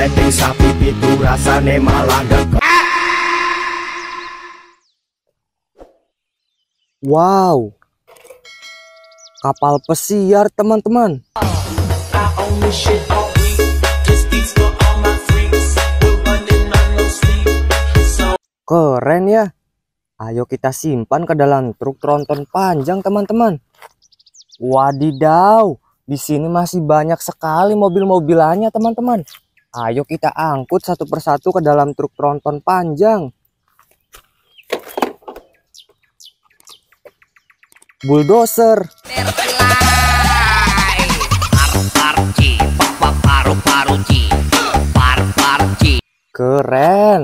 Plating sapi itu rasane malah deket. Wow, kapal pesiar teman-teman. Keren ya. Ayo kita simpan ke dalam truk tronton panjang teman-teman. Wadidaw, di sini masih banyak sekali mobil-mobilannya teman-teman. Ayo kita angkut satu persatu ke dalam truk tronton panjang. Bulldozer. Keren.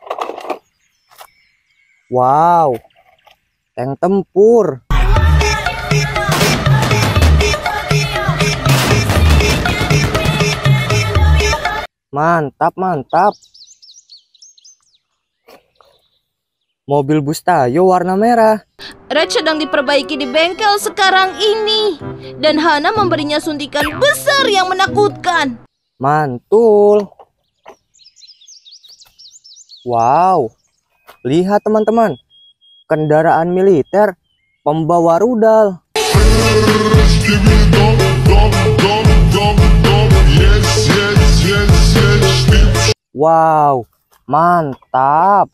Wow, tank tempur. Mantap, mantap. Mobil bus Tayo warna merah. Red sedang diperbaiki di bengkel sekarang ini. Dan Hana memberinya suntikan besar yang menakutkan. Mantul. Wow. Lihat teman-teman. Kendaraan militer pembawa rudal. Wow, mantap.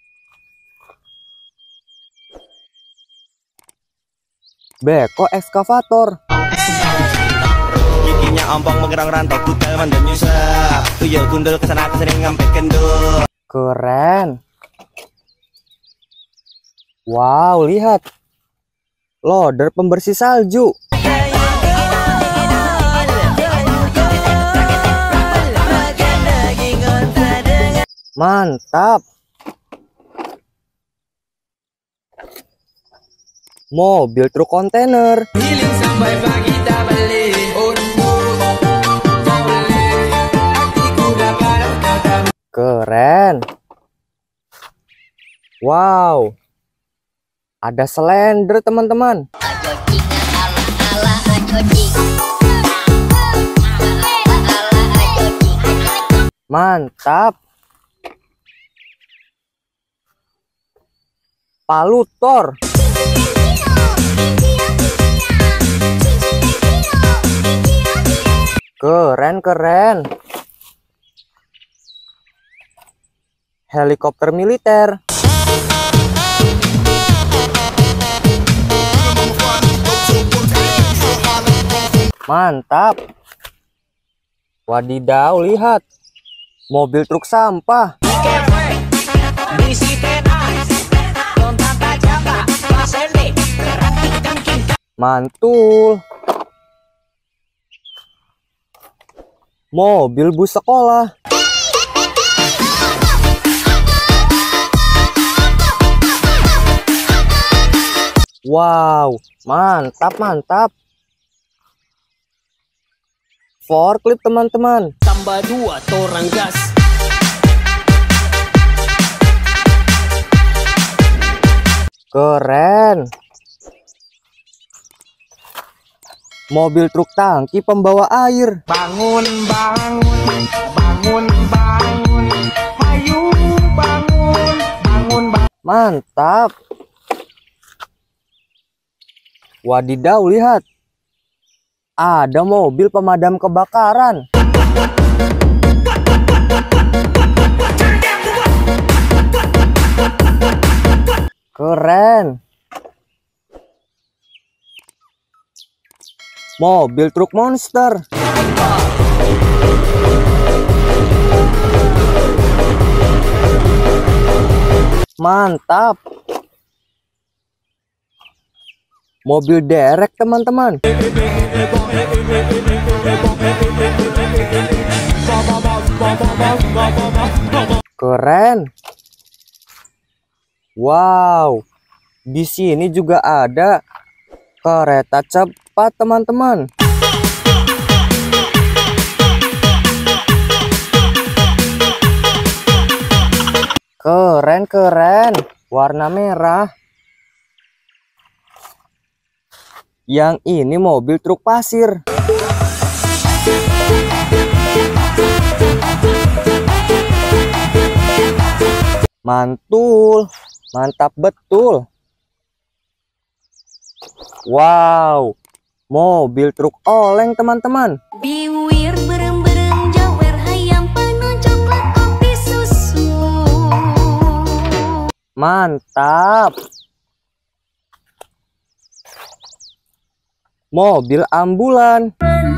Beko ekskavator. Giginya ompong menggerang rantau kutel mandem nyusah. Tuyul gundul kesana kesini ngampe kendul. Keren. Wow, lihat. Loader pembersih salju. Mantap. Mobil truk kontainer. Keren. Wow. Ada Slender teman-teman. Mantap. Palutor. Keren. Helikopter militer. Mantap. Wadidaw, lihat. Mobil truk sampah. Mantul. Mobil bus sekolah. Wow, mantap. Forklift teman-teman. Tambah 2 torang gas. Keren. Mobil truk tangki pembawa air. Bangun. Ayo bangun. Mantap. Wadidaw, lihat. Ada mobil pemadam kebakaran. Keren. Mobil truk monster. Mantap. Mobil derek teman-teman. Keren. Wow. Di sini juga ada kereta cepat teman-teman. Keren. Warna merah. Yang ini mobil truk pasir. Mantul, mantap betul. Wow, mobil truk oleng teman-teman. Biwir berem-berem jawer hayam penuh coklat kopi susu. Mantap. Mobil ambulan.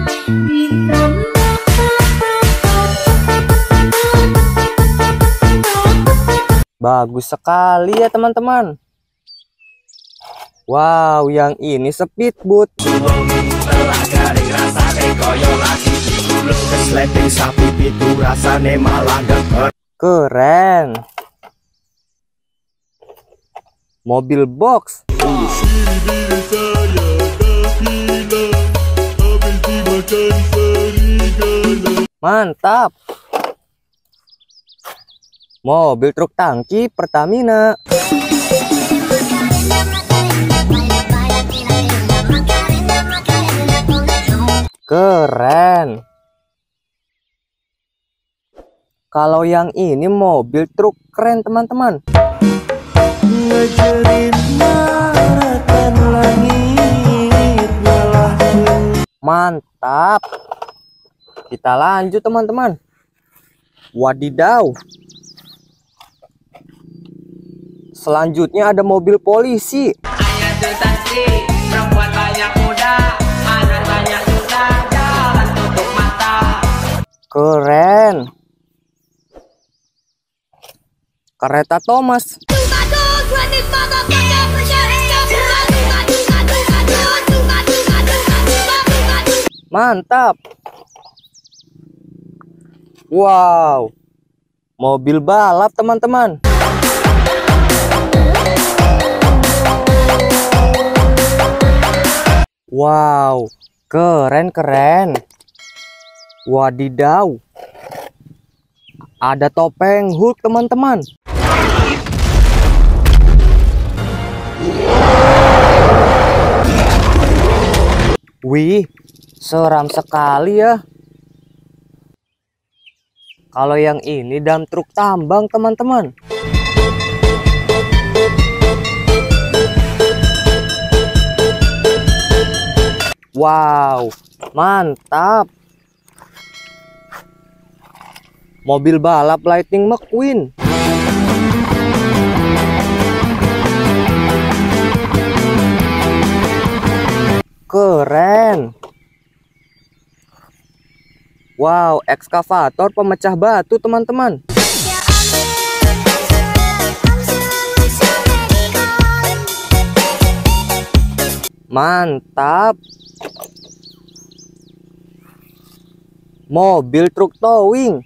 Bagus sekali ya teman-teman. Wow, yang ini speedboat. Keren. Mobil box. Mantap. Mobil truk tangki Pertamina. Keren. Kalau yang ini mobil truk keren teman-teman. Mantap. Kita lanjut teman-teman. Wadidaw. Selanjutnya ada mobil polisi. Keren. Kereta Thomas. Mantap. Wow. Mobil balap teman-teman. Wow, keren-keren. Wadidaw. Ada topeng Hulk teman-teman. Wih, seram sekali ya. Kalau yang ini dam truk tambang teman-teman. Wow, mantap. Mobil balap Lightning McQueen. Keren. Wow, ekskavator pemecah batu teman-teman. Mantap. Mobil truk towing.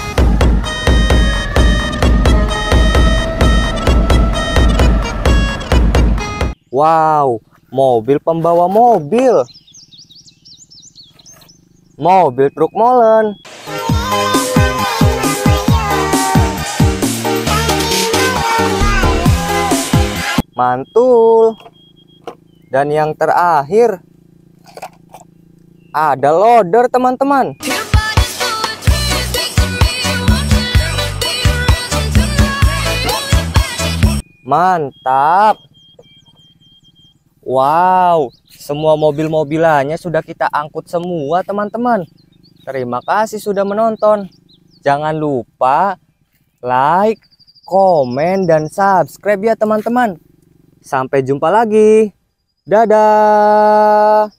Wow, mobil pembawa mobil. Mobil truk molen. Mantul. Dan yang terakhir ada loader teman-teman. Mantap. Wow, semua mobil-mobilannya sudah kita angkut semua teman-teman. Terima kasih sudah menonton. Jangan lupa like, komen, dan subscribe ya teman-teman. Sampai jumpa lagi. Dadah.